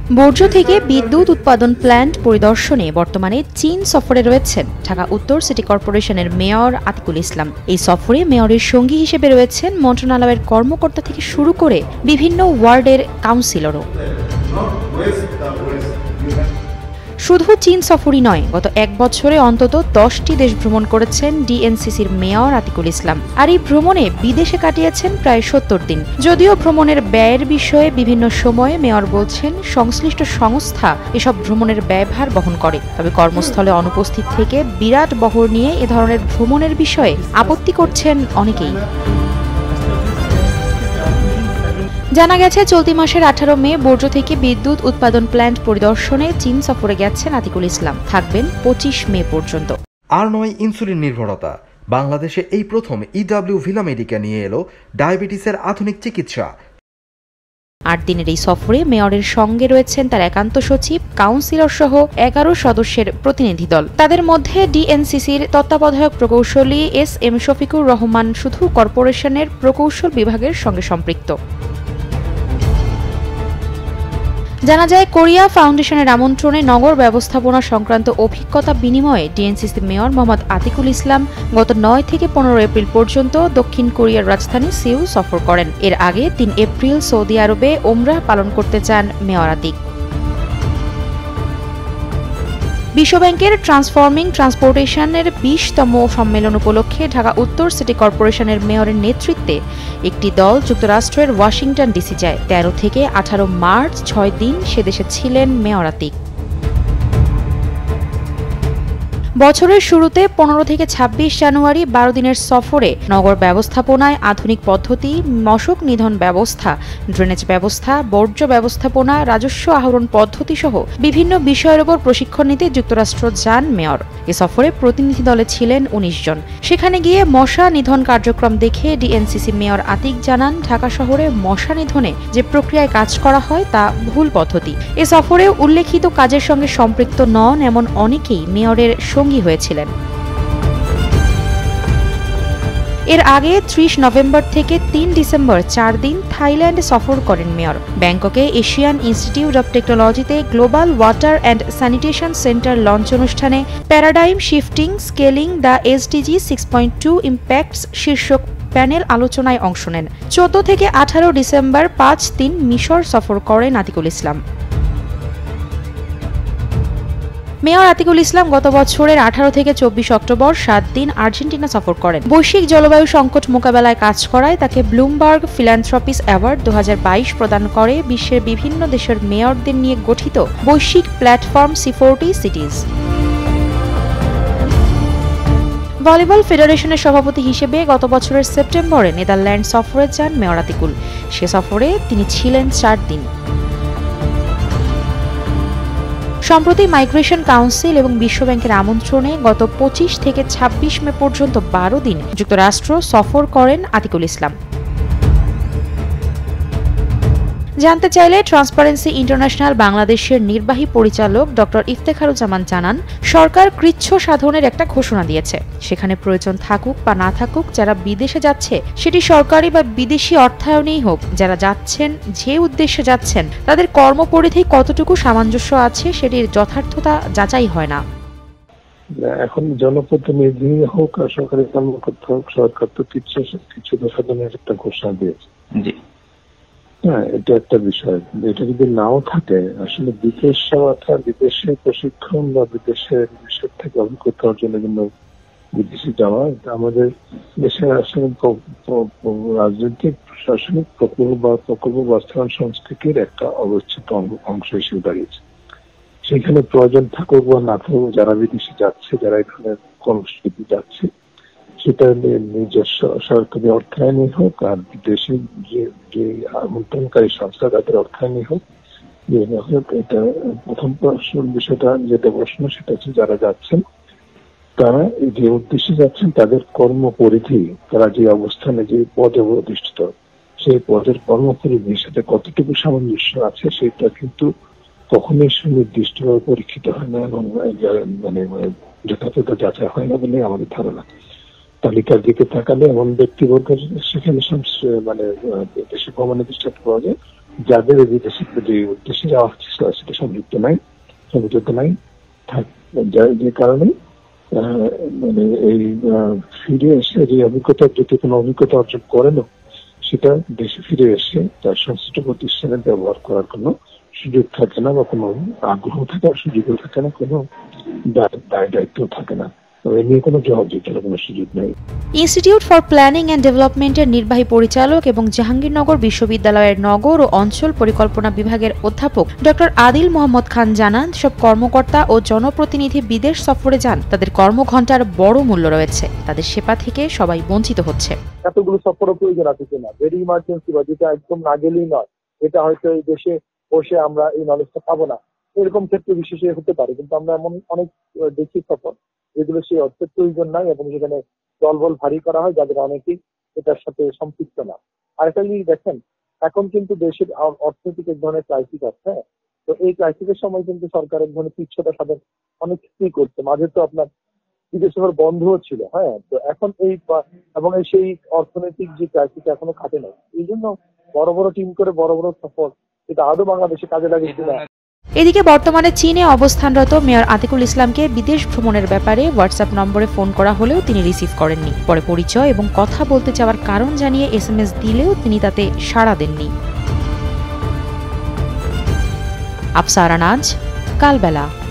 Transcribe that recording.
বর্জ্য থেকে বিদ্যুৎ উৎপাদন প্ল্যান্ট পরিদর্শনে বর্তমানে চীন সফরে রয়েছেন ঢাকা উত্তর সিটি কর্পোরেশনের মেয়র আতিকুল ইসলাম। এই সফরে মেয়রের সঙ্গী হিসেবে রয়েছেন মন্ত্রণালয়ের কর্মকর্তা থেকে শুরু করে বিভিন্ন ওয়ার্ডের কাউন্সিলরও। শুধু চীন সফরই নয়, গত এক বছরে অন্তত 10টি দেশ ভ্রমণ করেছেন ডিএনসিসির মেয়র আতিকুল ইসলাম। আর এই ভ্রমণে বিদেশে কাটিয়েছেন প্রায় 70 দিন। যদিও ভ্রমণের ব্যয়ের বিষয়ে বিভিন্ন সময়ে মেয়র বলছেন সংশ্লিষ্ট সংস্থা এসব ভ্রমণের ব্যয়ভার বহন করে, তবে কর্মস্থলে অনুপস্থিত থেকে বিরাট বহর নিয়ে এ ধরনের ভ্রমণের বিষয়ে আপত্তি করছেন অনেকেই। জানা গেছে, চলতি মাসের 18 মে বর্জ্য থেকে বিদ্যুৎ উৎপাদন প্ল্যান্ট পরিদর্শনে চীন সফরে গেছেন আতিকুল ইসলাম, থাকবেন 25 মে পর্যন্ত। আর নয় ইনসুলিন নির্ভরতা। বাংলাদেশে এই প্রথম ইডব্লিউ ভিলা মেডিকা নিয়ে এলো ডায়াবেটিসের আধুনিক চিকিৎসা। 8 দিনের এই সফরে মেয়রের সঙ্গে রয়েছেন তার একান্ত সচিব, কাউন্সিলর সহ 11 সদস্যের প্রতিনিধি দল। তাদের মধ্যে ডিএনসিসির তত্ত্বাবধায়ক প্রকৌশলী এস.এম. শফিকুর রহমান শুধু কর্পোরেশনের প্রকৌশল বিভাগের সঙ্গে সম্পৃক্ত। জানা যায়, কোরিয়া ফাউন্ডেশনের আমন্ত্রণে নগর ব্যবস্থাপনা সংক্রান্ত অভিজ্ঞতা বিনিময়ে ডিএনসিসি মেয়র মোহাম্মদ আতিকুল ইসলাম গত 9 থেকে 15 এপ্রিল পর্যন্ত দক্ষিণ কোরিয়ার রাজধানী সিউল সফর করেন। এর আগে 3 এপ্রিল সৌদি আরবে ওমরাহ পালন করতে যান মেয়র আতিক। বিশ্বব্যাংকের ট্রান্সফর্মিং ট্রান্সপোর্টেশনের 20তম সম্মেলন উপলক্ষে ঢাকা উত্তর সিটি কর্পোরেশনের মেয়রের নেতৃত্বে একটি দল যুক্তরাষ্ট্রের ওয়াশিংটন ডিসি যায়। 13 থেকে 18 মার্চ 6 দিন সেদেশে ছিলেন মেয়র আতিক। বছরের শুরুতে 15 থেকে 26 জানুয়ারি 12 দিনের সফরে নগর ব্যবস্থাপনায় আধুনিক পদ্ধতি, মশক নিধন ব্যবস্থা, ড্রেনেজ ব্যবস্থা, বর্জ্য ব্যবস্থাপনা, রাজস্ব আহরণ পদ্ধতি সহ বিভিন্ন বিষয়ের উপর প্রশিক্ষণ নিতে যুক্তরাষ্ট্র যান মেয়র। এ সফরে প্রতিনিধি দলে ছিলেন 19 জন। সেখানে গিয়ে মশা নিধন কার্যক্রম দেখে ডিএনসিসি মেয়র আতিক জানান, ঢাকা শহরে মশা নিধনে যে প্রক্রিয়ায় কাজ করা হয় তা ভুল পদ্ধতি। এ সফরে উল্লেখিত কাজের সঙ্গে সম্পৃক্ত নন এমন অনেকেই মেয়রের সঙ্গী হয়েছিলেন। এর আগে 30 নভেম্বর থেকে 3 ডিসেম্বর 4 দিন থাইল্যান্ড সফর করেন মেয়র। ব্যাংককে এশিয়ান ইনস্টিটিউট অব টেকনোলজিতে global water and sanitation centre launch অনুষ্ঠানে paradigm shifting scaling the SDG 6.2 impacts শীর্ষক প্যানেল আলোচনায় অংশ নেন। 14 থেকে 18 ডিসেম্বর 5 দিন মিশর সফর করেন আতিকুল ইসলাম। মেয়র আতিকুল ইসলাম গত বছরের 18 থেকে 24 অক্টোবর 7 দিন আর্জেন্টিনা সফর করেন। বৈশ্বিক জলবায়ু সংকট মোকাবেলায় কাজ করায় তাকে ব্লুমবার্গ ফিলান্থ্রপিস অ্যাওয়ার্ড 2022 প্রদান করে বিশ্বের বিভিন্ন দেশের মেয়রদের নিয়ে গঠিত বৈশ্বিক প্ল্যাটফর্ম C40 সিটিজ। ভলিবল ফেডারেশনের সভাপতি হিসেবে গত বছরের সেপ্টেম্বরে নেদারল্যান্ড সফরে যান মেয়র আতিকুল। সে সফরে তিনি ছিলেন 4 দিন। সম্প্রতি মাইগ্রেশন কাউন্সিল এবং বিশ্বব্যাংকের আমন্ত্রণে গত 25 থেকে 26 মে পর্যন্ত 12 দিন যুক্তরাষ্ট্র সফর করেন আতিকুল ইসলাম। জানতে চাইলে ট্রান্সপারেন্সি ইন্টারন্যাশনাল বাংলাদেশের নির্বাহী পরিচালক ডক্টর ইফতেখারুজ্জামান জানান, সরকার কৃচ্ছ সাধনের একটা ঘোষণা দিয়েছে। সেখানে প্রয়োজন থাকুক বা না থাকুক, যারা বিদেশে যাচ্ছে সেটি সরকারি বা বিদেশি অর্থায়নেই হোক, যারা যাচ্ছেন যে উদ্দেশ্যে যাচ্ছেন তাদের কর্মপরিধি কতটুকু সামঞ্জস্য আছে সেটির যথার্থতা যাচাই হয় না। এখন জনপ্রতিনিধি হোক আর সরকারি কর্মকর্তা হোক, সরকার তো কিছু সাধনের একটা ঘোষণা দিয়েছে। হ্যাঁ, এটা একটা বিষয়। এটা যদি নাও থাকে, আসলে বিদেশ যাওয়াটা, বিদেশে প্রশিক্ষণ বা বিদেশের বিষয় থেকে অভিজ্ঞতা অর্জনের জন্য বিদেশে যাওয়া আমাদের দেশের আসলে রাজনৈতিক প্রশাসনিক প্রকল্প বাস্তবায়ন সংস্কৃতির একটা অবস্থিত অংশ হিসেবে দাঁড়িয়েছে। সেখানে প্রয়োজন থাকুক বা না থাকুক, যারা বিদেশে যাচ্ছে, যারা এখানে কর্মসূচিতে যাচ্ছে, সেটা নিজস্ব সরকারি অর্থায়নে হোক আর বিদেশি যে আমন্ত্রণকারী সংস্থা তাদের অর্থায়নে হোক, এটা প্রথম বিষয়টা যেটা প্রশ্ন, সেটা হচ্ছে যারা যাচ্ছেন তারা যে উদ্দেশ্যে যাচ্ছেন তাদের কর্মপরিধি, তারা যে অবস্থানে যে পদে অধিষ্ঠিত সেই পদের কর্মপরিধির সাথে কতটুকু সামঞ্জস্য আছে সেটা কিন্তু কখনোই সুনির্দিষ্টভাবে পরীক্ষিত হয় না এবং মানে যথাযথ যাচাই হয় না বলে আমাদের ধারণা। তালিকার দিকে তাকালে এমন ব্যক্তিবর্গের সেখানে মানে দেশে ভ্রমণের দৃষ্টান্ত পাওয়া যায়, যাদের বিদেশে যে উদ্দেশ্যে যাওয়া হচ্ছে সেটা সংযুক্ত নাই যে কারণে মানে এই ফিরে এসে যে অভিজ্ঞতা, যদি কোনো অভিজ্ঞতা অর্জন করেন, সেটা দেশে ফিরে এসে তার সংশ্লিষ্ট প্রতিষ্ঠানে ব্যবহার করার কোনো সুযোগ থাকে না, বা কোনো আগ্রহ থাকার সুযোগও থাকে না, কোনো দায় দায়িত্ব থাকে না। এ নিয়ে কোনো জবাবদিহিতার কোনো সুযোগ নেই। ইনস্টিটিউট ফর প্ল্যানিং অ্যান্ড ডেভেলপমেন্টের নির্বাহী পরিচালক এবং জাহাঙ্গীরনগর বিশ্ববিদ্যালয়ের নগর ও অঞ্চল পরিকল্পনা বিভাগের অধ্যাপক ডক্টর আদিল মোহাম্মদ খান জানান, সব কর্মকর্তা ও জনপ্রতিনিধি বিদেশ সফরে যান, তাদের কর্মঘণ্টার বড় মূল্য রয়েছে, তাদের সেবা থেকে সবাই বঞ্চিত হচ্ছে। এতগুলো সফর প্রয়োজন আছে কিনা, ভেরি ইমার্জেন্সি বা যেটা একদম না গেলেই নয়, এটা হয়তো এই দেশে বসে আমরা এই নলেজটা পাবো না, এরকম ক্ষেত্রে বিশেষে হতে পারে। কিন্তু আমরা এমন অনেক দেশি সফর যেগুলো সেই অর্থের প্রয়োজন নাই এবং যেখানে দলবল ভারী করা হয়, যাদের অনেকেই এটার সাথে সম্পৃক্ত না। আর একটা জিনিস দেখেন, এখন কিন্তু দেশের অর্থনৈতিক এক ধরনের ক্রাইসিস আছে। তো এই ক্রাইসিসের সময় কিন্তু সরকার এক ধরনের পিছটা সাথে অনেক কিছুই করছে। মাঝে তো আপনার বিদেশ সফর বন্ধও ছিল। তো এখন এই এবং সেই অর্থনৈতিক যে ক্রাইসিস এখনো কাটে নাই, এই জন্য বড় বড় টিম করে বড় বড় সফর এটা আদৌ বাংলাদেশে কাজে লাগে কিনা। এদিকে বর্তমানে চীনে অবস্থানরত মেয়র আতিকুল ইসলামকে বিদেশ ভ্রমণের ব্যাপারে হোয়াটসঅ্যাপ নম্বরে ফোন করা হলেও তিনি রিসিভ করেননি। পরে পরিচয় এবং কথা বলতে চাওয়ার কারণ জানিয়ে SMS দিলেও তিনি তাতে সাড়া দেননি। আফসারা নাজ, কালবেলা।